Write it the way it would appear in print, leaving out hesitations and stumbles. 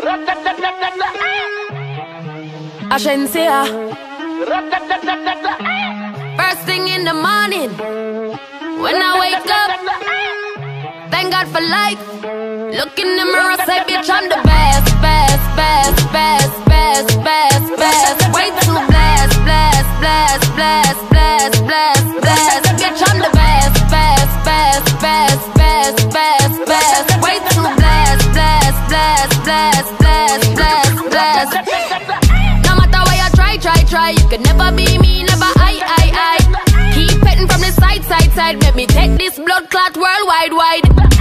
Agencia. First thing in the morning, when I wake up, thank God for life. Look in the mirror, say bitch I'm the best, best, best, best, best, best, best. Way too blessed, blessed, blessed, blessed, blessed, blessed, blessed. Bitch I'm the best, best, best, best, best, best, best. Way too blessed, blessed, blessed, blessed, blessed, blessed, blessed. No matter where you try, you can never be me, never I. Keep petting from the side, make me take this blood clot worldwide, wide.